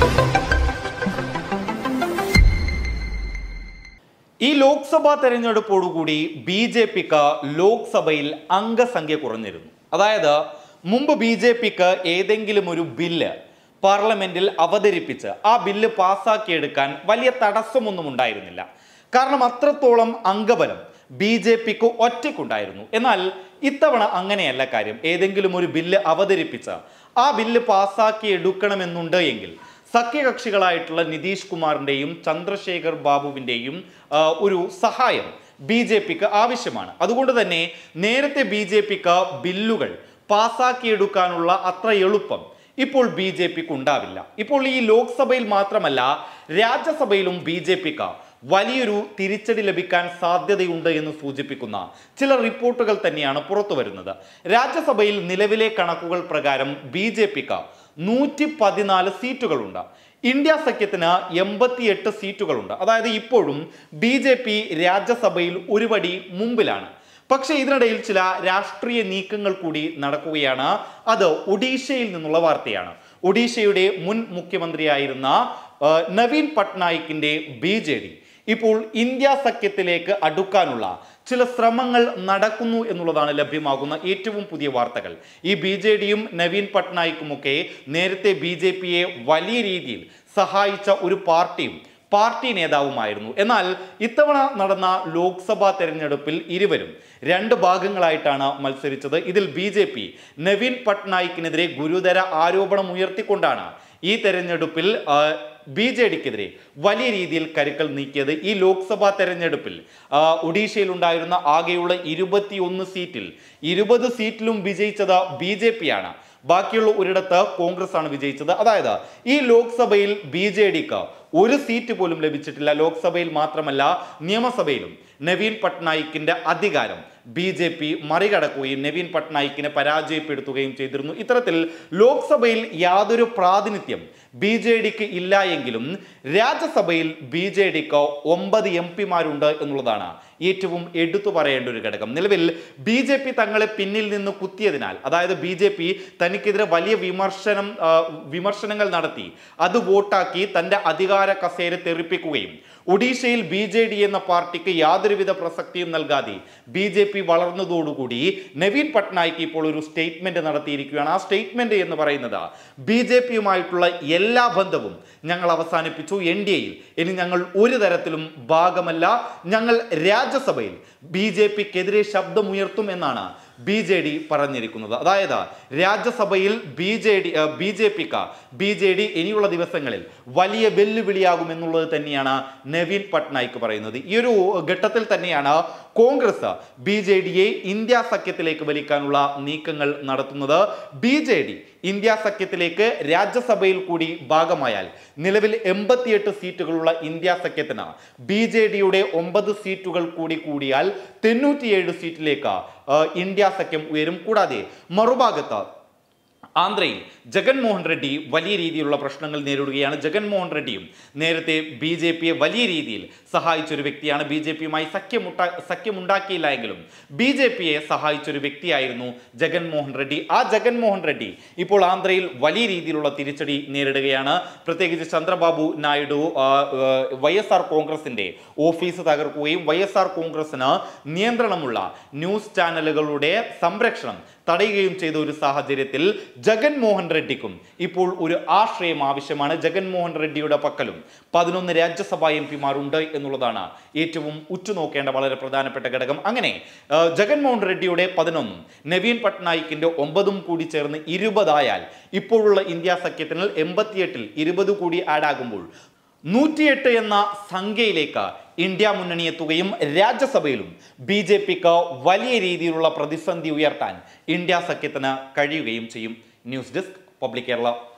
ഈ ലോക്സഭാ തെരഞ്ഞെടുപ്പോടുകൂടി ബി.ജെ.പിക്ക് ലോക്സഭയിൽ അംഗസംഖ്യ കുറഞ്ഞിരുന്നു. അതായത് മുമ്പ് ബി.ജെ.പിക്ക് ഏതെങ്കിലും ഒരു ബില്ല് പാർലമെന്റിൽ അവതരിപ്പിച്ച് ആ ബില്ല് പാസ്സാക്കിയെടുക്കാൻ വലിയ തടസ്സമൊന്നും ഉണ്ടായിരുന്നില്ല. കാരണം അത്രത്തോളം അംഗബലം ബി.ജെ.പിക്ക് ഒറ്റയ്ക്കുണ്ടായിരുന്നു. എന്നാൽ ഇത്തവണ അങ്ങനെയല്ല കാര്യം. ഏതെങ്കിലും ഒരു ബില്ല് അവതരിപ്പിച്ച് ആ ബില്ല് പാസ്സാക്കിയെടുക്കണമെന്നുണ്ട് എങ്കിൽ സഖ്യകക്ഷികളായിട്ടുള്ള നിതീഷ് കുമാറിൻ്റെയും ചന്ദ്രശേഖർ ബാബുവിൻ്റെയും ഒരു സഹായം ബി.ജെ.പിക്ക് ആവശ്യമാണ്. അതുകൊണ്ട് തന്നെ നേരത്തെ ബി.ജെ.പിക്ക് ബില്ലുകൾ പാസ്സാക്കിയെടുക്കാനുള്ള അത്ര എളുപ്പം ഇപ്പോൾ ബി.ജെ.പിക്ക് ഉണ്ടാവില്ല. ഇപ്പോൾ ഈ ലോക്സഭയിൽ മാത്രമല്ല രാജ്യസഭയിലും ബി.ജെ.പിക്ക് വലിയൊരു തിരിച്ചടി ലഭിക്കാൻ സാധ്യതയുണ്ട് എന്ന് സൂചിപ്പിക്കുന്ന ചില റിപ്പോർട്ടുകൾ തന്നെയാണ് പുറത്തു വരുന്നത്. രാജ്യസഭയിൽ നിലവിലെ കണക്കുകൾ പ്രകാരം ബി.ജെ.പിക്ക് 114 സീറ്റുകളുണ്ട്. ഇന്ത്യ സഖ്യത്തിന് 88 സീറ്റുകളുണ്ട്. അതായത് ഇപ്പോഴും ബി.ജെ.പി രാജ്യസഭയിൽ ഒരു പടി മുമ്പിലാണ്. പക്ഷേ ഇതിനിടയിൽ ചില രാഷ്ട്രീയ നീക്കങ്ങൾ കൂടി നടക്കുകയാണ്. അത് ഒഡീഷയിൽ നിന്നുള്ള വാർത്തയാണ്. ഒഡീഷയുടെ മുൻ മുഖ്യമന്ത്രിയായിരുന്ന നവീൻ പട്നായിക്കിന്റെ ബി.ജെ.ഡി ഇപ്പോൾ ഇന്ത്യ സഖ്യത്തിലേക്ക് അടുക്കാനുള്ള ചില ശ്രമങ്ങൾ നടക്കുന്നു എന്നുള്ളതാണ് ലഭ്യമാകുന്ന ഏറ്റവും പുതിയ വാർത്തകൾ. ഈ ബി.ജെ.ഡിയും നവീൻ പട്നായിക്കുമൊക്കെ നേരത്തെ ബി.ജെ.പിയെ വലിയ രീതിയിൽ സഹായിച്ച ഒരു പാർട്ടി നേതാവുമായിരുന്നു. എന്നാൽ ഇത്തവണ നടന്ന ലോക്സഭാ തെരഞ്ഞെടുപ്പിൽ ഇരുവരും രണ്ട് ഭാഗങ്ങളായിട്ടാണ് മത്സരിച്ചത്. ഇതിൽ ബി.ജെ.പി നവീൻ പട്നായിക്കിനെതിരെ ഗുരുതര ആരോപണം ഉയർത്തിക്കൊണ്ടാണ് ഈ തെരഞ്ഞെടുപ്പിൽ ബി.ജെ.ഡിക്കെതിരെ വലിയ രീതിയിൽ കരുക്കൾ നീക്കിയത്. ഈ ലോക്സഭാ തെരഞ്ഞെടുപ്പിൽ ഒഡീഷയിൽ ഉണ്ടായിരുന്ന ആകെയുള്ള 21 സീറ്റിൽ 20 സീറ്റിലും വിജയിച്ചത് ബി.ജെ.പിയാണ്. ബാക്കിയുള്ള ഒരിടത്ത് കോൺഗ്രസ് ആണ് വിജയിച്ചത്. അതായത് ഈ ലോക്സഭയിൽ ബി.ജെ.ഡിക്ക് ഒരു സീറ്റ് പോലും ലഭിച്ചിട്ടില്ല. ലോക്സഭയിൽ മാത്രമല്ല നിയമസഭയിലും നവീൻ പട്നായിക്കിന്റെ അധികാരം ബി.ജെ.പി മറികടക്കുകയും നവീൻ പട്നായിക്കിനെ പരാജയപ്പെടുത്തുകയും ചെയ്തിരുന്നു. ഇത്തരത്തിൽ ലോക്സഭയിൽ യാതൊരു പ്രാതിനിധ്യം ബി.ജെ.ഡിക്ക് ഇല്ല എങ്കിലും രാജ്യസഭയിൽ ബി.ജെ.ഡിക്ക് 9 എം.പിമാരുണ്ട് എന്നുള്ളതാണ് ഏറ്റവും എടുത്തു പറയേണ്ട ഒരു ഘടകം. നിലവിൽ ബി.ജെ.പി തങ്ങളെ പിന്നിൽ നിന്ന് കുത്തിയതിനാൽ, അതായത് ബി.ജെ.പി തനിക്കെതിരെ വലിയ വിമർശനങ്ങൾ നടത്തി അത് വോട്ടാക്കി തന്റെ അധികാര കസേര തെറിപ്പിക്കുകയും ഒഡീഷയിൽ ബി.ജെ.ഡി എന്ന പാർട്ടിക്ക് യാതൊരുവിധ പ്രസക്തിയും നൽകാതെ ബി.ജെ.പി വളർന്നതോടുകൂടി നവീൻ പട്നായിക്ക് ഇപ്പോൾ ഒരു സ്റ്റേറ്റ്മെന്റ് നടത്തിയിരിക്കുകയാണ്. ആ സ്റ്റേറ്റ്മെന്റ് എന്ന് പറയുന്നത് ബി.ജെ.പിയുമായിട്ടുള്ള എല്ലാ ബന്ധവും ഞങ്ങൾ അവസാനിപ്പിച്ചു. എൻ.ഡി.എയിൽ ഇനി ഞങ്ങൾ ഒരു തരത്തിലും ഭാഗമല്ല. ഞങ്ങൾ രാജ്യസഭയിൽ ബി.ജെ.പിക്കെതിരെ ശബ്ദമുയർത്തും എന്നാണ് ബി.ജെ.ഡി പറഞ്ഞിരിക്കുന്നത്. അതായത് രാജ്യസഭയിൽ ബി.ജെ.ഡി ഇനിയുള്ള ദിവസങ്ങളിൽ വലിയ വെല്ലുവിളിയാകുമെന്നുള്ളത് തന്നെയാണ് നവീൻ പട്നായിക്ക് പറയുന്നത്. ഈ ഒരു ഘട്ടത്തിൽ തന്നെയാണ് കോൺഗ്രസ് ബി.ജെ.ഡിയെ ഇന്ത്യ സഖ്യത്തിലേക്ക് വലിക്കാനുള്ള നീക്കങ്ങൾ നടത്തുന്നത്. ബി.ജെ.ഡി ഇന്ത്യ സഖ്യത്തിലേക്ക് രാജ്യസഭയിൽ കൂടി ഭാഗമായാൽ നിലവിൽ 88 സീറ്റുകളുള്ള ഇന്ത്യ സഖ്യത്തിന് ബി.ജെ.ഡിയുടെ 9 സീറ്റുകൾ കൂടിയാൽ 97 സീറ്റിലേക്ക് ഇന്ത്യ സഖ്യം ഉയരും. കൂടാതെ മറുഭാഗത്ത് ആന്ധ്രയിൽ ജഗൻമോഹൻ റെഡ്ഡി വലിയ രീതിയിലുള്ള പ്രശ്നങ്ങൾ നേരിടുകയാണ്. ജഗൻമോഹൻ റെഡ്ഡിയും നേരത്തെ ബി.ജെ.പിയെ വലിയ രീതിയിൽ സഹായിച്ചൊരു വ്യക്തിയാണ്. ബി.ജെ.പിയുമായി സഖ്യമുണ്ടാക്കിയില്ല എങ്കിലും ബി.ജെ.പിയെ സഹായിച്ചൊരു വ്യക്തിയായിരുന്നു ജഗൻമോഹൻ റെഡ്ഡി. ആ ജഗൻമോഹൻ റെഡ്ഡി ഇപ്പോൾ ആന്ധ്രയിൽ വലിയ രീതിയിലുള്ള തിരിച്ചടി നേരിടുകയാണ്. പ്രത്യേകിച്ച് ചന്ദ്രബാബു നായിഡു വൈ.എസ്.ആർ കോൺഗ്രസിന്റെ ഓഫീസ് തകർക്കുകയും വൈ.എസ്.ആർ കോൺഗ്രസിന് നിയന്ത്രണമുള്ള ന്യൂസ് ചാനലുകളുടെ സംരക്ഷണം തടയുകയും ചെയ്ത ഒരു സാഹചര്യത്തിൽ ജഗൻമോഹൻ റെഡ്ഡിക്കും ഇപ്പോൾ ഒരു ആശ്രയം ആവശ്യമാണ്. ജഗൻമോഹൻ റെഡ്ഡിയുടെ പക്കലും 11 രാജ്യസഭാ എം.പിമാരുണ്ട് എന്നുള്ളതാണ് ഏറ്റവും ഉറ്റുനോക്കേണ്ട വളരെ പ്രധാനപ്പെട്ട ഘടകം. അങ്ങനെ ജഗൻമോഹൻ റെഡ്ഡിയുടെ 11 നവീൻ പട്നായിക്കിന്റെ 9 കൂടി ചേർന്ന് 20 ആയാൽ ഇപ്പോഴുള്ള ഇന്ത്യ സഖ്യത്തിന് 88-ൽ 20 കൂടി ആഡ് ആകുമ്പോൾ 108 എന്ന സംഖ്യയിലേക്ക് ഇന്ത്യ മുന്നണി എത്തുകയും രാജ്യസഭയിലും ബി.ജെ.പിക്ക് വലിയ രീതിയിലുള്ള പ്രതിസന്ധി ഉയർത്താൻ ഇന്ത്യ സഖ്യത്തിന് കഴിയുകയും ചെയ്യും. News desk public Kerala.